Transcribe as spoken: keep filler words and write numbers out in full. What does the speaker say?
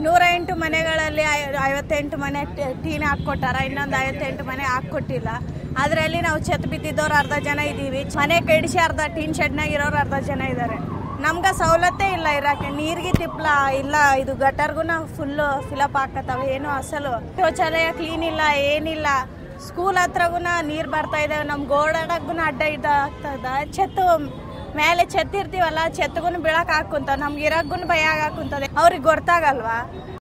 ನೂರ ಎಂಟು ಮನೆಗಳಲ್ಲಿ ಐವತ್ತೆಂಟು ಮನೆ ಟೀನ್ ಹಾಕ್ಕೊಟ್ಟಾರ, ಇನ್ನೊಂದು ಐವತ್ತೆಂಟು ಮನೆ ಹಾಕ್ಕೊಟ್ಟಿಲ್ಲ. ಅದರಲ್ಲಿ ನಾವು ಛತ್ ಬಿದ್ದಿದ್ದವ್ರು ಅರ್ಧ ಜನ ಇದ್ದೀವಿ, ಮನೆ ಕೆಡಿಸಿ ಅರ್ಧ ಟೀನ್ ಶೆಡ್ನಾಗ ಇರೋರು ಅರ್ಧ ಜನ ಇದ್ದಾರೆ. ನಮ್ಗೆ ಸವಲತ್ತೇ ಇಲ್ಲ ಇರೋಕ್ಕೆ, ನೀರಿಗೆ ತಿಪ್ಪಲ ಇಲ್ಲ, ಇದು ಗಟರ್ಗೂ ನಾವು ಫುಲ್ಲು ಫಿಲಪ್ ಹಾಕತ್ತವೆ. ಏನು ಅಸಲು ಶೌಚಾಲಯ ಕ್ಲೀನ್ ಇಲ್ಲ, ಏನಿಲ್ಲ. ಸ್ಕೂಲ್ ಹತ್ರಗೂ ನೀರು ಬರ್ತಾ ಇದ್ದಾವೆ, ನಮ್ಗೆ ಓಡಾಡಕ್ಕೂ ಅಡ್ಡ ಇದಾಗ್ತದ. ಛತ್ತು ಮೇಲೆ ಛತ್ತಿರ್ತೀವಲ್ಲ, ಛತ್ಗೂ ಬೀಳಕ್ಕೆ ಹಾಕುಂತ, ನಮ್ಗೆ ಇರಕ್ಕೂ ಭಯ ಆಗಾಕುಂತದೆ. ಅವ್ರಿಗೆ ಗೊತ್ತಾಗಲ್ವಾ?